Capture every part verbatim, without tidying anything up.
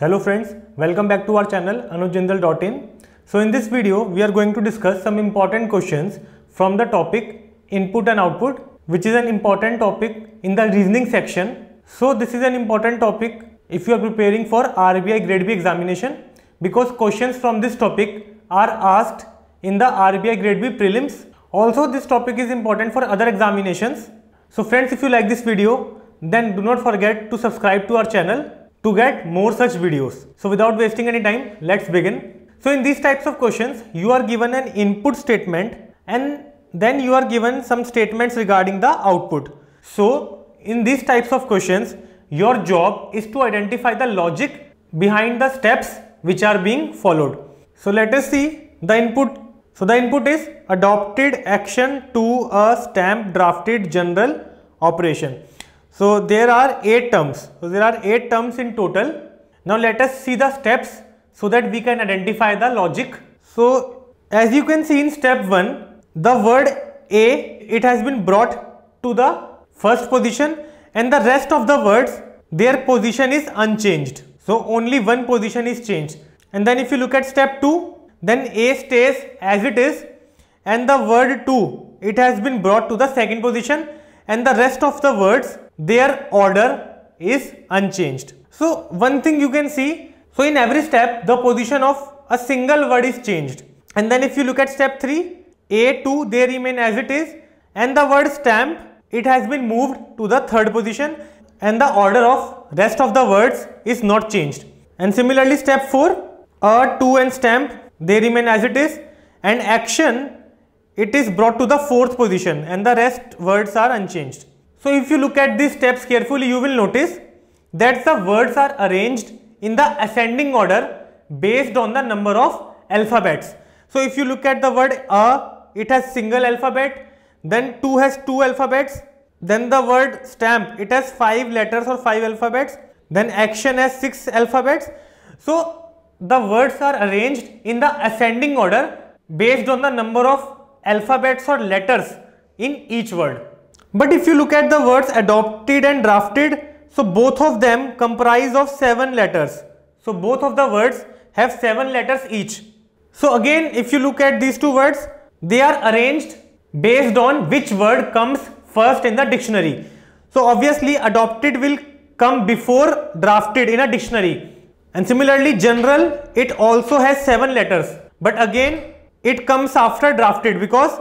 Hello friends, welcome back to our channel anuj jindal dot in. So in this video we are going to discuss some important questions from the topic input and output, which is an important topic in the reasoning section. So this is an important topic if you are preparing for R B I Grade B Examination, because questions from this topic are asked in the R B I Grade B prelims. Also this topic is important for other examinations. So friends, if you like this video, then do not forget to subscribe to our channel to get more such videos. So without wasting any time, let's begin. So in these types of questions, you are given an input statement and then you are given some statements regarding the output. So in these types of questions, your job is to identify the logic behind the steps which are being followed. So let us see the input. So the input is adopted action to a stamp drafted general operation. So there are eight terms. So there are eight terms in total. Now let us see the steps so that we can identify the logic. So as you can see in step one, the word A, it has been brought to the first position, and the rest of the words, their position is unchanged. So only one position is changed. And then if you look at step two, then A stays as it is, and the word to, it has been brought to the second position, and the rest of the words, their order is unchanged. So one thing you can see, so in every step the position of a single word is changed. And then if you look at step three, A two, they remain as it is, and the word stamp, it has been moved to the third position, and the order of rest of the words is not changed. And similarly step four, A, to and stamp, they remain as it is, and action, it is brought to the fourth position, and the rest words are unchanged. So if you look at these steps carefully, you will notice that the words are arranged in the ascending order based on the number of alphabets. So if you look at the word A, it has single alphabet, then two has two alphabets, then the word stamp, it has five letters or five alphabets, then action has six alphabets. So the words are arranged in the ascending order based on the number of alphabets or letters in each word. But if you look at the words adopted and drafted, so both of them comprise of seven letters. So both of the words have seven letters each. So again, if you look at these two words, they are arranged based on which word comes first in the dictionary. So obviously adopted will come before drafted in a dictionary. And similarly general, it also has seven letters. But again, it comes after drafted because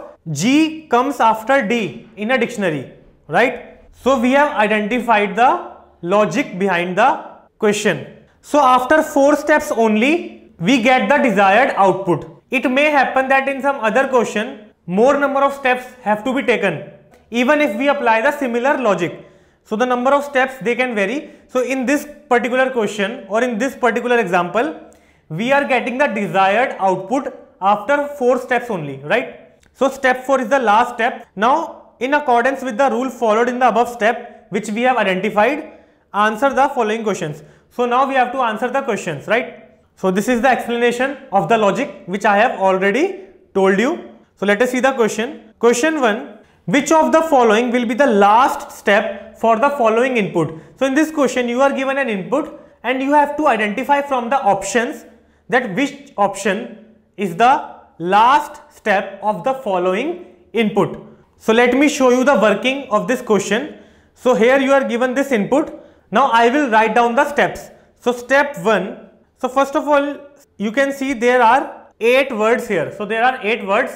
G comes after D in a dictionary, right? So we have identified the logic behind the question. So after four steps only, we get the desired output. It may happen that in some other question, more number of steps have to be taken, even if we apply the similar logic. So the number of steps, they can vary. So in this particular question or in this particular example, we are getting the desired output after four steps only, right? So step four is the last step. Now in accordance with the rule followed in the above step, which we have identified, answer the following questions. So now we have to answer the questions, right? So this is the explanation of the logic which I have already told you. So let us see the question. Question one, which of the following will be the last step for the following input? So in this question you are given an input and you have to identify from the options that which option is the last step of the following input. So let me show you the working of this question. So here you are given this input. Now I will write down the steps. So step one. So first of all, you can see there are eight words here. So there are eight words.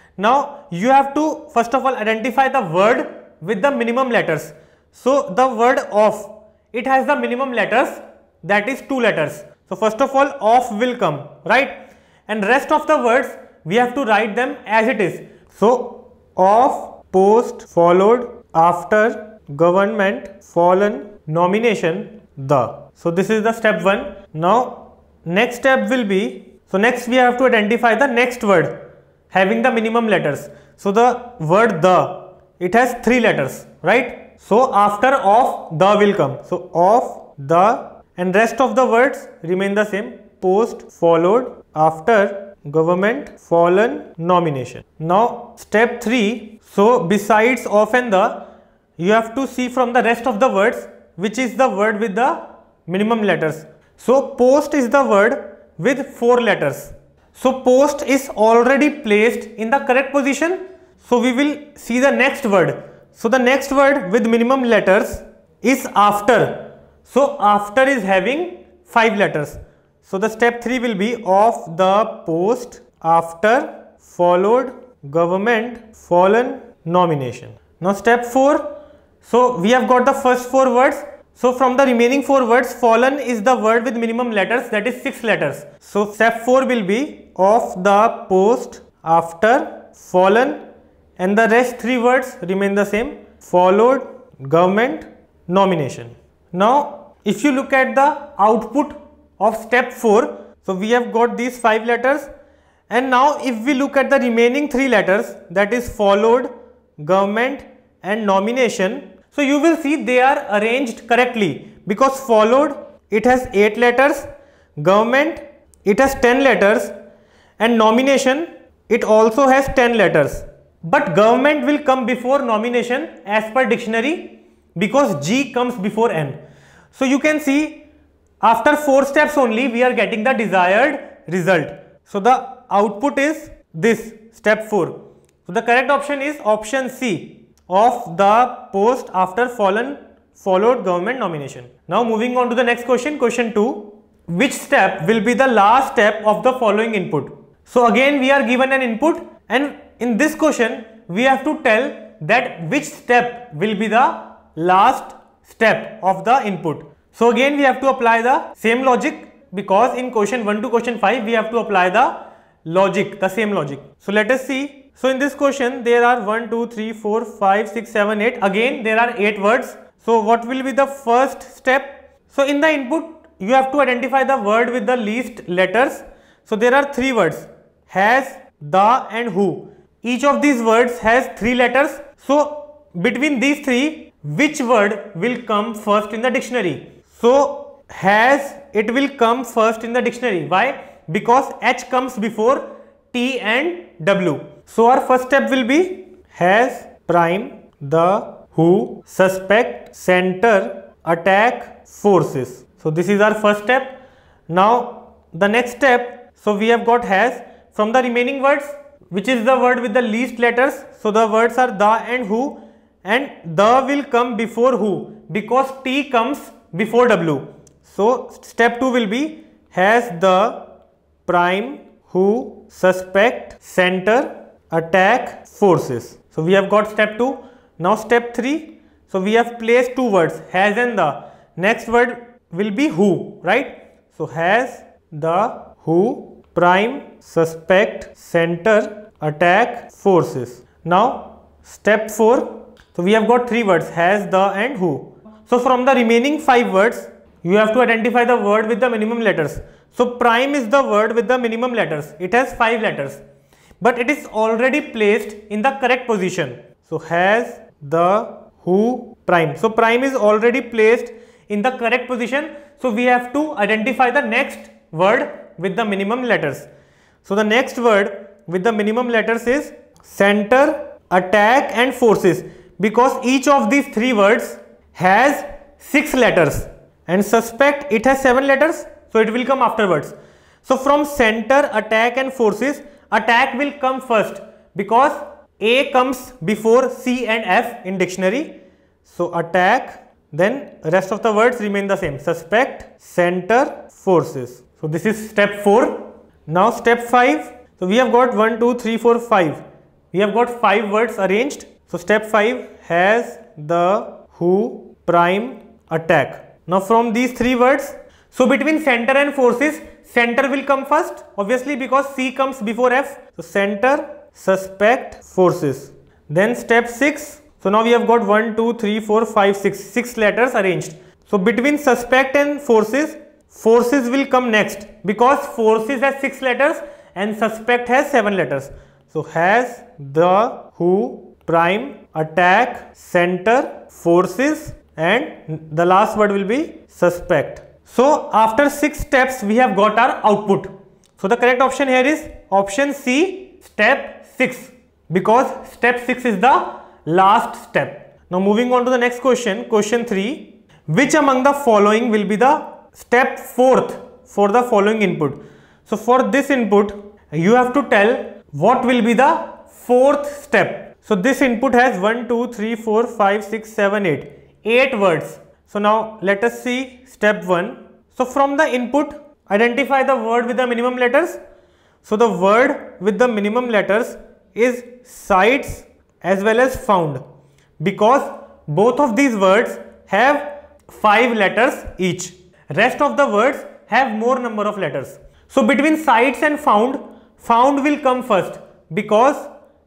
Now you have to first of all identify the word with the minimum letters. So the word of, it has the minimum letters, that is two letters. So first of all, of will come, right? And rest of the words, we have to write them as it is. So of, post, followed, after, government, fallen, nomination, the. So this is the step one. Now next step will be, so next we have to identify the next word having the minimum letters. So the word the, it has three letters, right? So after of, the will come. So of, the, and rest of the words remain the same. Post, followed, after, government, fallen, nomination. Now step three. So besides of and the, you have to see from the rest of the words which is the word with the minimum letters. So post is the word with four letters. So post is already placed in the correct position. So we will see the next word. So the next word with minimum letters is after. So after is having five letters. So the step three will be of the post after followed government fallen nomination. Now step four. So we have got the first four words. So from the remaining four words, fallen is the word with minimum letters, that is six letters. So step four will be of the post after fallen, and the rest three words remain the same, followed government nomination. Now if you look at the output of step four, so we have got these five letters, and now if we look at the remaining three letters, that is followed, government and nomination, so you will see they are arranged correctly, because followed it has eight letters, government it has ten letters, and nomination it also has ten letters. But government will come before nomination as per dictionary, because G comes before N. So you can see after four steps only we are getting the desired result. So the output is this, step four. So the correct option is option C, of the post after fallen followed government nomination. Now moving on to the next question, question two. Which step will be the last step of the following input? So again we are given an input, and in this question we have to tell that which step will be the last step of the input. So again we have to apply the same logic, because in question one to question five we have to apply the logic, the same logic. So let us see. So in this question there are one, two, three, four, five, six, seven, eight. Again there are eight words. So what will be the first step? So in the input you have to identify the word with the least letters. So there are three words, has, the and who. Each of these words has three letters. So between these three, which word will come first in the dictionary? So has, it will come first in the dictionary. Why? Because H comes before T and W. So our first step will be has, prime, the, who, suspect, center, attack, forces. So this is our first step. Now the next step, so we have got has. From the remaining words, which is the word with the least letters, so the words are the and who, and the will come before who, because T comes before W. So step two will be has, the, prime, who, suspect, center, attack, forces. So we have got step two. Now step three. So we have placed two words, has and the. Next word will be who, right? So has, the, who, prime, suspect, center, attack, forces. Now step four. So we have got three words, has, the and who. So from the remaining five words you have to identify the word with the minimum letters. So prime is the word with the minimum letters. It has five letters, but it is already placed in the correct position. So has, the, who, prime. So prime is already placed in the correct position. So we have to identify the next word with the minimum letters. So the next word with the minimum letters is center, attack and forces, because each of these three words has six letters, and suspect it has seven letters, so it will come afterwards. So from center, attack and forces, attack will come first, because A comes before C and F in dictionary. So attack, then rest of the words remain the same, suspect, center, forces. So this is step four. Now step five. So we have got one, two, three, four, five. We have got five words arranged. So step five has, the, who, prime, attack. Now from these three words, so between center and forces, center will come first, obviously, because C comes before F. So center, suspect, forces. Then step six. So now we have got one, two, three, four, five, six. Six letters arranged. So between suspect and forces, forces will come next, because forces has six letters and suspect has seven letters. So has, the, who, prime, attack, center, forces, and the last word will be suspect. So after six steps we have got our output. So the correct option here is option C, step six, because step six is the last step. Now moving on to the next question, question three. Which among the following will be the step fourth for the following input. So for this input, you have to tell what will be the fourth step. So this input has one, two, three, four, five, six, seven, eight. eight words. So now let us see step one. So from the input, identify the word with the minimum letters. So the word with the minimum letters is sites as well as found, because both of these words have five letters each. Rest of the words have more number of letters. So between sites and found, found will come first because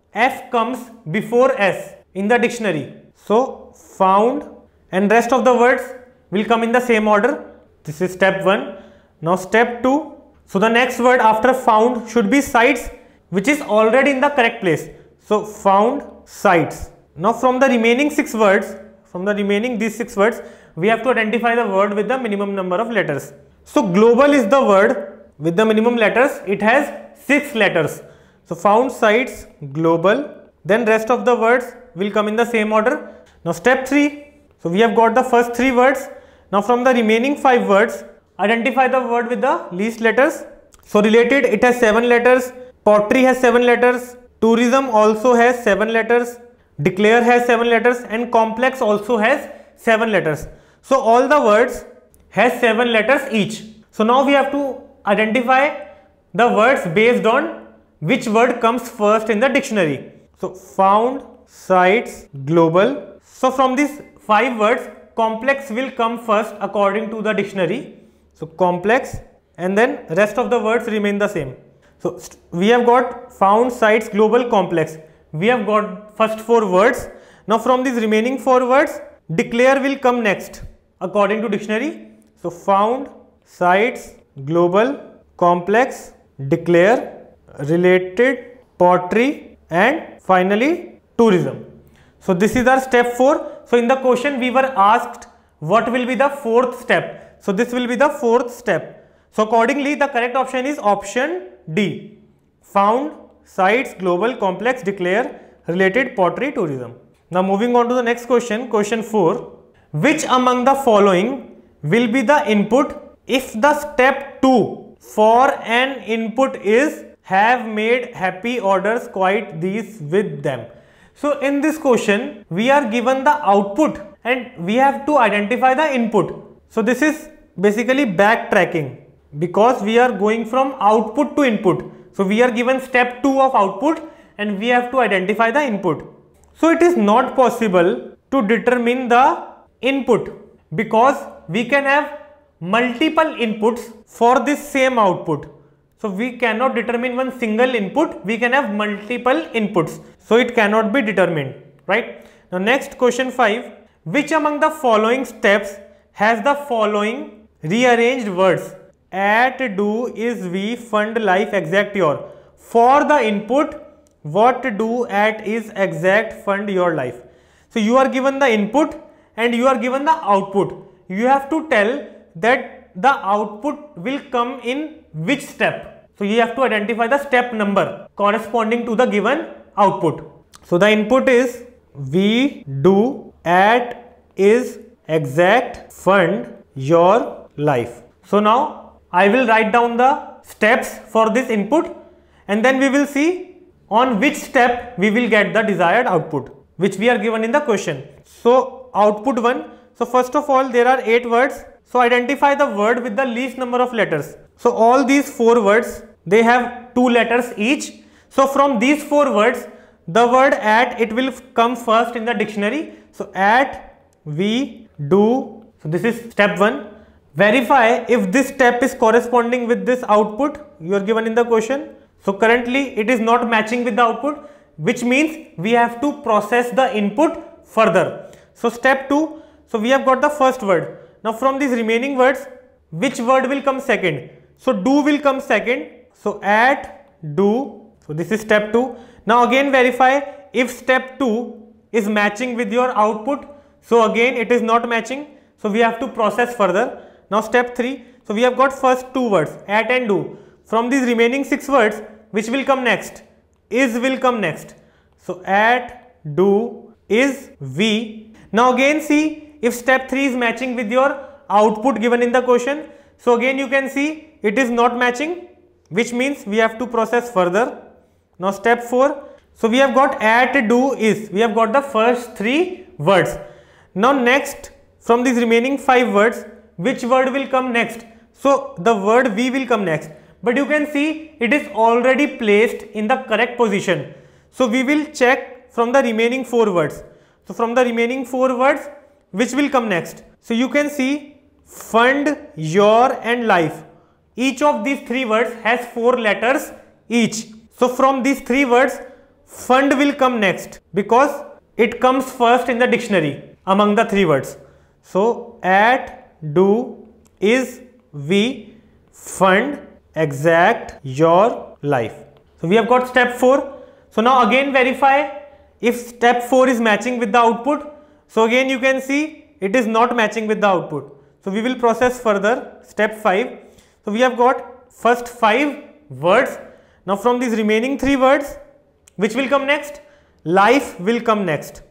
F comes before S in the dictionary. So found, and rest of the words will come in the same order. This is step one. Now step two. So the next word after found should be sites, which is already in the correct place. So found sites. Now from the remaining six words, from the remaining these six words, we have to identify the word with the minimum number of letters. So global is the word with the minimum letters. It has six letters. So found sites, global, then rest of the words will come in the same order. Now step three. So we have got the first three words. Now from the remaining five words, identify the word with the least letters. So related, it has seven letters. Pottery has seven letters. Tourism also has seven letters. Declare has seven letters, and complex also has seven letters. So all the words has seven letters each. So now we have to identify the words based on which word comes first in the dictionary. So found, sites, global. So from these five words, complex will come first according to the dictionary. So complex, and then rest of the words remain the same. So we have got found, sites, global, complex. We have got first four words. Now from these remaining four words, declare will come next according to dictionary. So found, sites, global, complex, declare, related, pottery, and finally tourism. So this is our step four. So in the question we were asked what will be the fourth step. So this will be the fourth step. So accordingly the correct option is option D. Found, sites, global, complex, declare, related, pottery, tourism. Now moving on to the next question, question four. Which among the following will be the input if the step two for an input is have made happy orders quite these with them? So in this question we are given the output and we have to identify the input. So this is basically backtracking because we are going from output to input. So we are given step two of output and we have to identify the input. So it is not possible to determine the input because we can have multiple inputs for this same output. So we cannot determine one single input, we can have multiple inputs. So it cannot be determined, right? Now next question five. Which among the following steps has the following rearranged words? At, do, is, we, fund, life, exact, your. For the input, what, do, at, is, exact, fund, your, life. So you are given the input and you are given the output. You have to tell that the output will come in which step. So you have to identify the step number corresponding to the given output. So the input is we, do, at, is, exact, fund, your, life. So now I will write down the steps for this input and then we will see on which step we will get the desired output which we are given in the question. So output one. So first of all there are eight words. So identify the word with the least number of letters. So all these four words, they have two letters each. So from these four words, the word at, it will come first in the dictionary. So at, we, do. So this is step one. Verify if this step is corresponding with this output you are given in the question. So currently it is not matching with the output, which means we have to process the input further. So step two. So we have got the first word. Now from these remaining words, which word will come second? So do will come second. So at, do. So this is step two. Now again verify if step two is matching with your output. So again it is not matching. So we have to process further. Now step three. So we have got first two words, at and do. From these remaining six words, which will come next? Is will come next. So at, do, is, we. Now again see if step three is matching with your output given in the question. So again you can see it is not matching, which means we have to process further. Now step four. So we have got at, do, is. We have got the first three words. Now next, from these remaining five words, which word will come next? So the word we will come next. But you can see it is already placed in the correct position. So we will check from the remaining four words. So from the remaining four words, which will come next? So you can see fund, your and life. Each of these three words has four letters each. So from these three words, fund will come next because it comes first in the dictionary among the three words. So at, do, is, we, fund, exact, your, life. So we have got step four. So now again verify if step four is matching with the output. So again you can see it is not matching with the output. So we will process further step five. So we have got first five words. Now from these remaining three words, which will come next? Life will come next.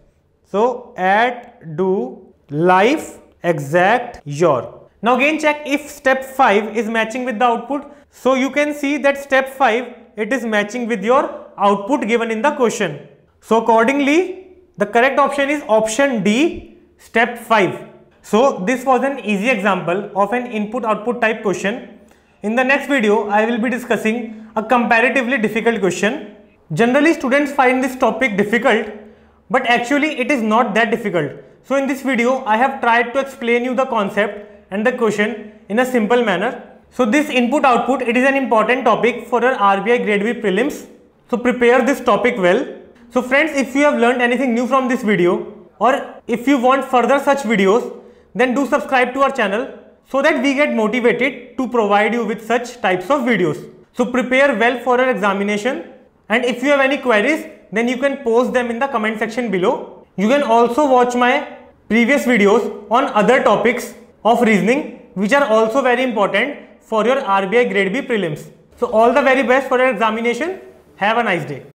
So at, do, life, exact, your. Now again check if step five is matching with the output. So you can see that step five, it is matching with your output given in the question. So accordingly, the correct option is option D, step five. So this was an easy example of an input-output type question. In the next video, I will be discussing a comparatively difficult question. Generally, students find this topic difficult, but actually it is not that difficult. So in this video, I have tried to explain you the concept and the question in a simple manner. So this input-output, it is an important topic for your R B I Grade B prelims. So prepare this topic well. So friends, if you have learned anything new from this video, or if you want further such videos, then do subscribe to our channel so that we get motivated to provide you with such types of videos. So prepare well for your examination, and if you have any queries, then you can post them in the comment section below. You can also watch my previous videos on other topics of reasoning which are also very important for your R B I Grade B prelims. So all the very best for your examination. Have a nice day.